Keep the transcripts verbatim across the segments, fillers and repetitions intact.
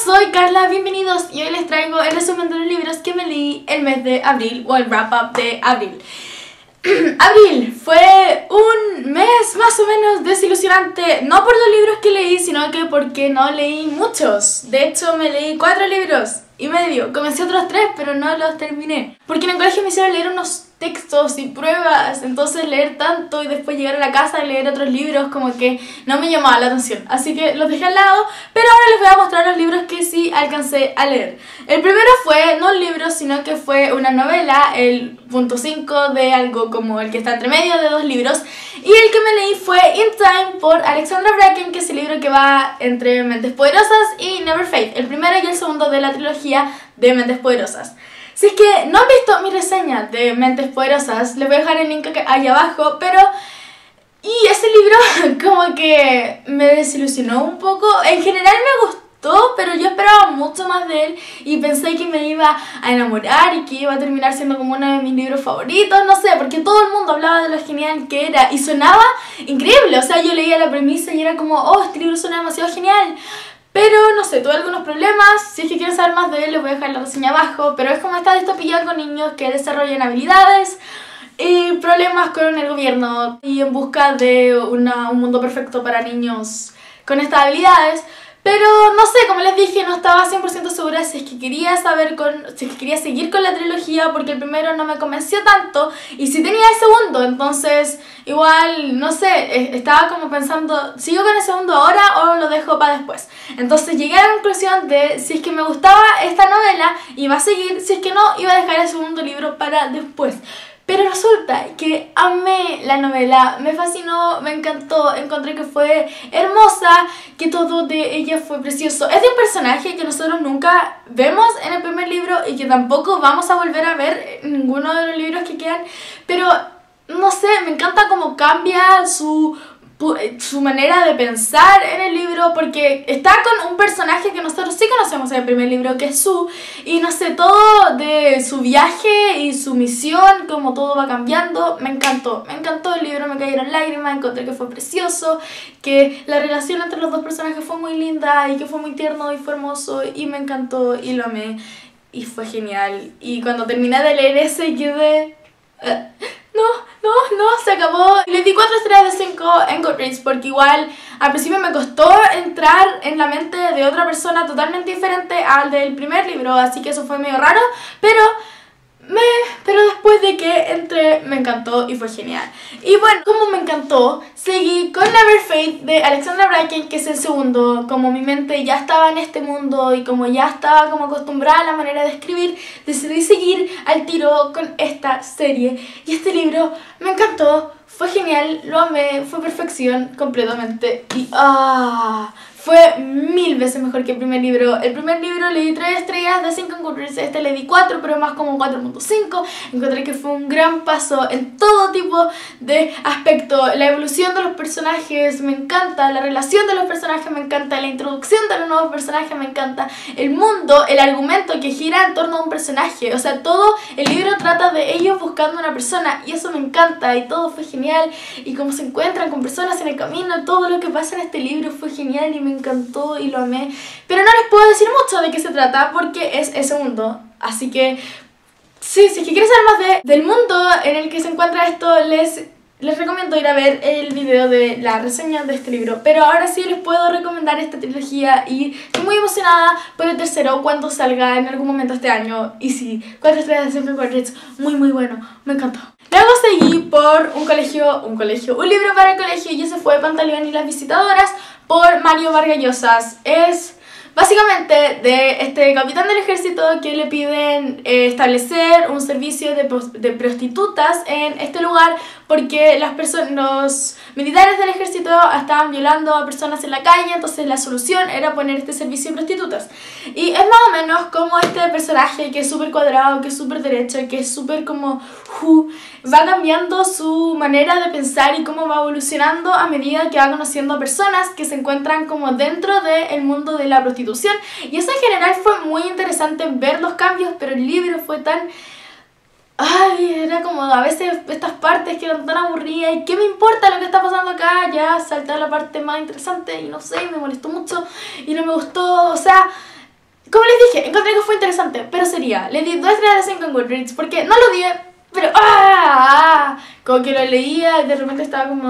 soy Carla, bienvenidos y hoy les traigo el resumen de los libros que me leí el mes de abril o el wrap up de abril. Abril fue un mes más o menos desilusionante, no por los libros que leí, sino que porque no leí muchos. De hecho me leí cuatro libros y medio, comencé otros tres pero no los terminé, porque en el colegio me hicieron leer unos textos y pruebas, entonces leer tanto y después llegar a la casa y leer otros libros como que no me llamaba la atención, así que los dejé al lado, pero ahora les voy a mostrar los libros que sí alcancé a leer. El primero fue no un libro, sino que fue una novela, el punto cinco de algo como el que está entre medio de dos libros, y el que me leí fue In Time por Alexandra Bracken, que es el libro que va entre Mentes Poderosas y Never Fade, el primero y el segundo de la trilogía de Mentes Poderosas. Si es que no han visto mi reseña de Mentes Poderosas, les voy a dejar el link ahí abajo, pero... Y ese libro como que me desilusionó un poco. En general me gustó, pero yo esperaba mucho más de él y pensé que me iba a enamorar y que iba a terminar siendo como uno de mis libros favoritos, no sé, porque todo el mundo hablaba de lo genial que era y sonaba increíble. O sea, yo leía la premisa y era como, oh, este libro suena demasiado genial. Pero no sé, tuve algunos problemas. Si es que quieren saber más de él, les voy a dejar la reseña abajo. Pero es como esta distopía con niños que desarrollan habilidades y problemas con el gobierno y en busca de una, un mundo perfecto para niños con estas habilidades. Pero no sé, como les dije, no estaba cien por ciento segura si es que quería saber con, si es que quería seguir con la trilogía, porque el primero no me convenció tanto y si tenía el segundo, entonces igual, no sé, estaba como pensando, ¿sigo con el segundo ahora o lo dejo para después? Entonces llegué a la conclusión de si es que me gustaba esta novela iba a seguir, si es que no, iba a dejar el segundo libro para después. Pero resulta que amé la novela, me fascinó, me encantó, encontré que fue hermosa, que todo de ella fue precioso. Es de un personaje que nosotros nunca vemos en el primer libro y que tampoco vamos a volver a ver en ninguno de los libros que quedan, pero no sé, me encanta cómo cambia su... su manera de pensar en el libro, porque está con un personaje que nosotros sí conocemos en el primer libro, que es Sue, y no sé, todo de su viaje y su misión, como todo va cambiando, me encantó, me encantó el libro, me cayeron lágrimas, encontré que fue precioso, que la relación entre los dos personajes fue muy linda y que fue muy tierno y fue hermoso y me encantó y lo amé y fue genial. Y cuando terminé de leer ese quedé... Uh, no, no, no, se acabó. Le di cuatro estrellas de cinco en Goodreads porque igual al principio me costó entrar en la mente de otra persona totalmente diferente al del primer libro, así que eso fue medio raro, pero me, pero después de que entré me encantó y fue genial. Y bueno, como me encantó, seguí con Never Fade de Alexandra Bracken, que es el segundo. Como mi mente ya estaba en este mundo y como ya estaba como acostumbrada a la manera de escribir, decidí seguir al tiro con esta serie. Y este libro me encantó, fue genial, lo amé, fue perfección completamente. Y ah... fue mil veces mejor que el primer libro. El primer libro le di tres estrellas de cinco en Goodreads, este le di cuatro, pero más como cuatro punto cinco. Encontré que fue un gran paso en todo tipo de aspecto. La evolución de los personajes me encanta, la relación de los personajes me encanta, la introducción de los nuevos personajes me encanta, el mundo, el argumento que gira en torno a un personaje. O sea, todo el libro trata de ellos buscando una persona y eso me encanta y todo fue genial. Y cómo se encuentran con personas en el camino, todo lo que pasa en este libro fue genial y me encantó y lo amé, pero no les puedo decir mucho de qué se trata porque es el segundo, así que sí, si es que quieren saber más de, del mundo en el que se encuentra esto, les, les recomiendo ir a ver el video de la reseña de este libro. Pero ahora sí les puedo recomendar esta trilogía y estoy muy emocionada por el tercero cuando salga en algún momento este año. Y sí, cuatro estrellas de cinco en Goodreads, muy muy bueno, me encantó. Luego seguí por un colegio, un colegio, un libro para el colegio y ese fue Pantaleón y las visitadoras por Mario Vargas Llosa. Es básicamente de este capitán del ejército que le piden eh, establecer un servicio de, de prostitutas en este lugar porque las personas, los militares del ejército estaban violando a personas en la calle, entonces la solución era poner este servicio de prostitutas. Y es más o menos como este personaje que es súper cuadrado, que es súper derecho, que es súper como... Uh, va cambiando su manera de pensar y cómo va evolucionando a medida que va conociendo a personas que se encuentran como dentro del mundo de la prostitución. Y eso en general fue muy interesante ver los cambios, pero el libro fue tan... Ay, era como a veces estas partes que eran tan aburridas y ¿qué me importa lo que está pasando acá? Ya salté a la parte más interesante y no sé, me molestó mucho y no me gustó, o sea... como les dije, encontré que fue interesante, pero sería, le di dos estrellas de cinco en Goodreads porque no lo odié, pero ¡ah! Como que lo leía y de repente estaba como...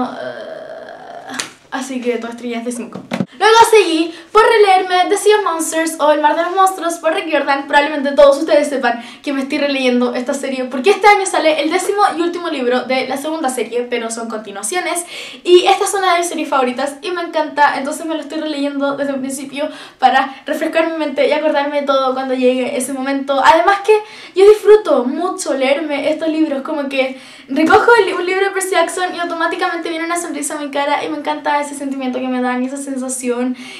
Uh, así que dos estrellas de cinco. Luego seguí por releerme The Sea of Monsters o El Mar de los Monstruos por Rick Riordan. Probablemente todos ustedes sepan que me estoy releyendo esta serie porque este año sale el décimo y último libro de la segunda serie, pero son continuaciones. Y esta es una de mis series favoritas y me encanta, entonces me lo estoy releyendo desde el principio para refrescar mi mente y acordarme de todo cuando llegue ese momento. Además que yo disfruto mucho leerme estos libros, como que recojo un libro de Percy Jackson y automáticamente viene una sonrisa a mi cara y me encanta ese sentimiento que me dan y esa sensación.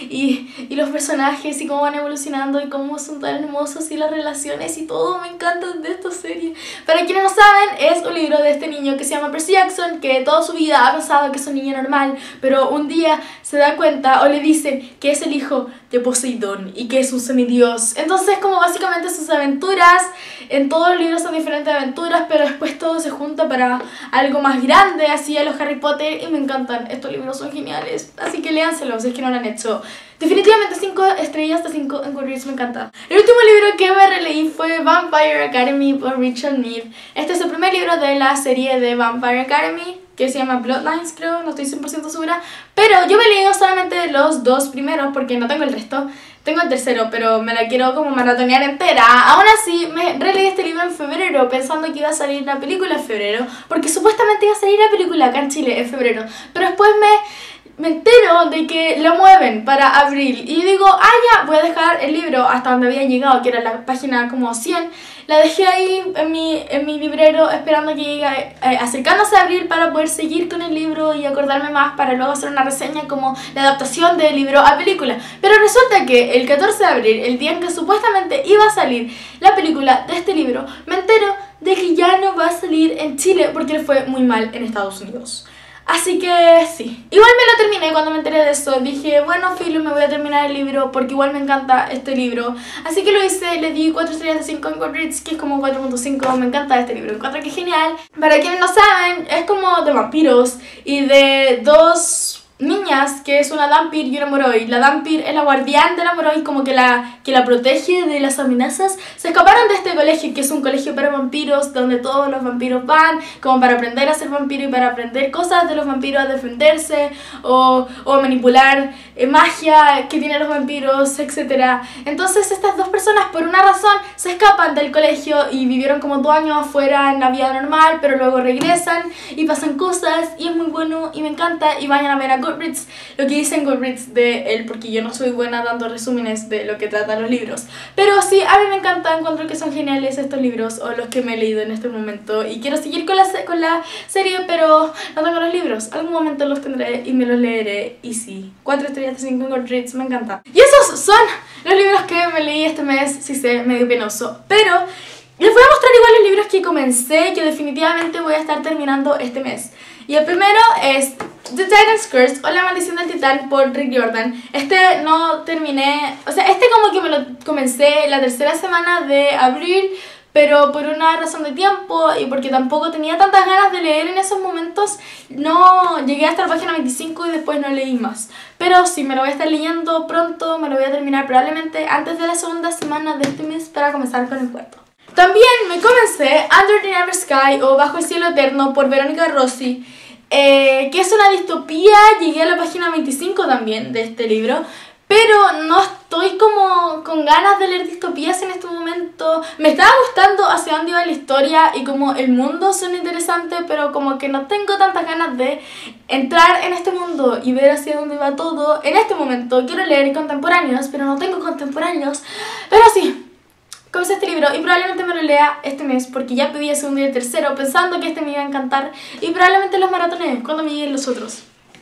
Y, y los personajes y cómo van evolucionando y cómo son tan hermosos y las relaciones y todo me encanta de esta serie. Para quienes no saben, es un libro de este niño que se llama Percy Jackson, que toda su vida ha pensado que es un niño normal, pero un día se da cuenta o le dicen que es el hijo de Poseidón y que es un semidios. Entonces como básicamente sus aventuras, en todos los libros son diferentes aventuras, pero después todo se junta para algo más grande, así a los Harry Potter, y me encantan. Estos libros son geniales, así que léanselos si es que no lo han hecho. Definitivamente cinco estrellas de cinco en Goodreads, me encanta. El último libro que me releí fue Vampire Academy por Richard Mead. Este es el primer libro de la serie de Vampire Academy, que se llama Bloodlines, creo, no estoy cien por ciento segura. Pero yo me he leído solamente los dos primeros porque no tengo el resto. Tengo el tercero, pero me la quiero como maratonear entera. Aún así, me releí este libro en febrero pensando que iba a salir la película en febrero, porque supuestamente iba a salir la película acá en Chile en febrero. Pero después me... me entero de que lo mueven para abril y digo, ah ya, voy a dejar el libro hasta donde había llegado, que era la página como cien. La dejé ahí en mi, en mi librero esperando que llegue, eh, acercándose a abril para poder seguir con el libro y acordarme más para luego hacer una reseña como la adaptación del libro a película. Pero resulta que el catorce de abril, el día en que supuestamente iba a salir la película de este libro, me entero de que ya no va a salir en Chile porque le fue muy mal en Estados Unidos. Así que sí, igual me lo terminé cuando me enteré de eso. Dije, bueno, filo, me voy a terminar el libro porque igual me encanta este libro. Así que lo hice, le di cuatro estrellas de cinco en Goodreads, que es como cuatro punto cinco. Me encanta este libro, encuentro que es genial. Para quienes no saben, es como de vampiros y de dos niñas, que es una Dhampir y una Moroi. La Dhampir es la guardián de la Moroi, como que la, que la protege de las amenazas. Se escaparon de este colegio, que es un colegio para vampiros, donde todos los vampiros van, como para aprender a ser vampiro y para aprender cosas de los vampiros, a defenderse o, o a manipular eh, magia que tienen los vampiros, etcétera. Entonces estas dos personas, por una razón, se escapan del colegio y vivieron como dos años afuera en la vida normal, pero luego regresan y pasan cosas y es muy bueno y me encanta. Y vayan a ver a Goodreads, lo que dice en Goodreads de él, porque yo no soy buena dando resúmenes de lo que tratan los libros. Pero sí, a mí me encanta, encuentro que son geniales estos libros, o los que me he leído en este momento. Y quiero seguir con la, con la serie, pero no tengo los libros. Algún momento los tendré y me los leeré. Y sí, cuatro estrellas de cinco en Goodreads, me encanta. Y esos son los libros que me leí este mes, sí sé, medio penoso. Pero les voy a mostrar igual los libros que comencé, que definitivamente voy a estar terminando este mes. Y el primero es The Titan's Curse o La Maldición del Titán por Rick Riordan. Este no terminé, o sea, este como que me lo comencé la tercera semana de abril, pero por una razón de tiempo y porque tampoco tenía tantas ganas de leer en esos momentos, no llegué hasta la página veinticinco y después no leí más. Pero sí, me lo voy a estar leyendo pronto, me lo voy a terminar probablemente antes de la segunda semana de este mes para comenzar con el cuarto. También me comencé Under the Never Sky o Bajo el Cielo Eterno por Verónica Rossi, eh, que es una distopía. Llegué a la página veinticinco también de este libro, pero no estoy como con ganas de leer distopías en este momento. Me estaba gustando hacia dónde iba la historia y como el mundo son interesantes, pero como que no tengo tantas ganas de entrar en este mundo y ver hacia dónde va todo. En este momento quiero leer contemporáneos, pero no tengo contemporáneos. Pero sí, comencé este libro y probablemente me lo lea este mes porque ya pedí el segundo y el tercero pensando que este me iba a encantar y probablemente los maratones cuando me lleguen los otros.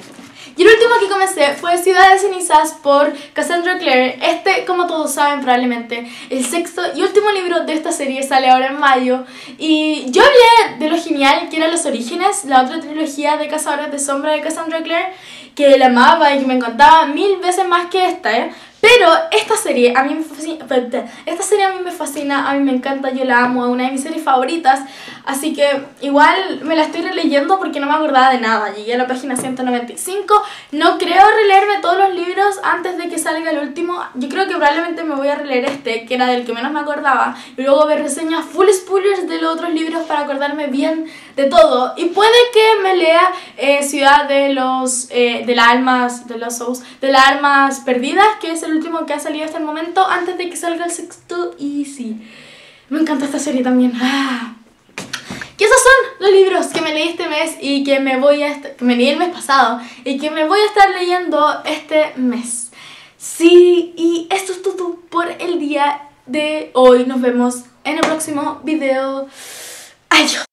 Y el último que comencé fue Ciudad de Cenizas por Cassandra Clare. Este, como todos saben probablemente, el sexto y último libro de esta serie sale ahora en mayo. Y yo hablé de lo genial que eran Los Orígenes, la otra trilogía de Cazadores de Sombra de Cassandra Clare, que la amaba y que me encantaba mil veces más que esta, ¿eh? Pero esta serie a mí me fascina, esta serie a mí me fascina, a mí me encanta, yo la amo, es una de mis series favoritas, así que igual me la estoy releyendo porque no me acordaba de nada. Llegué a la página ciento noventa y cinco, no creo releerme todos los libros antes de que salga el último, yo creo que probablemente me voy a releer este, que era del que menos me acordaba, y luego ver reseñas full spoilers de los otros libros para acordarme bien de todo, y puede que me lea eh, Ciudad de los eh, de las almas de los souls, de las almas perdidas, que es el último que ha salido hasta el momento antes de que salga el sexto. Y sí, me encanta esta serie también. Ah. Y esos son los libros que me leí este mes y que me voy a que me leí el mes pasado y que me voy a estar leyendo este mes. Sí, y esto es todo por el día de hoy. Nos vemos en el próximo video. Adiós.